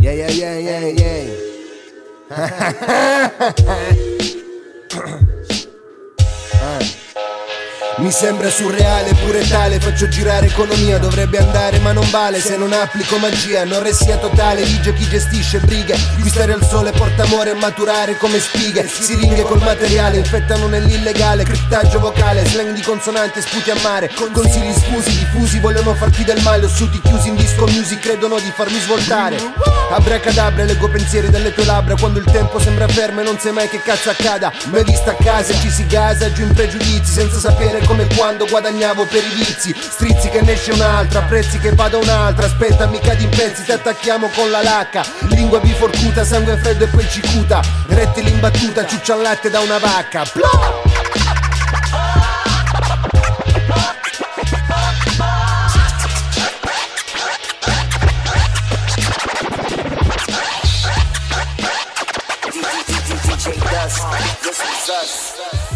Yeah, yeah, yeah, yeah, yeah. Mi sembra surreale, pure tale, faccio girare economia, dovrebbe andare ma non vale se non applico magia, anorressia totale, vige chi gestisce brighe, qui stare al sole porta amore e maturare come spighe, siringhe col materiale, infettano nell'illegale, criptaggio vocale, slang di consonanti e sputi a mare, consigli sfusi, diffusi, vogliono farti del male, ossuti chiusi in disco music, credono di farmi svoltare, abracadabra, leggo pensieri dalle tue labbra, quando il tempo sembra fermo e non sai mai che cazzo accada, mai vista a casa, ci si gasa giù in pregiudizi, senza sapere come e quando guadagnavo per i vizi, strizzi che ne esce un'altra, prezzi che vada un'altra, aspetta mi cadi in pezzi, ti attacchiamo con la lacca, lingua biforcuta, sangue freddo e poi cicuta, rettili in battuta, ciuccia al latte da una vacca, Plop! DJ Dust, this is us.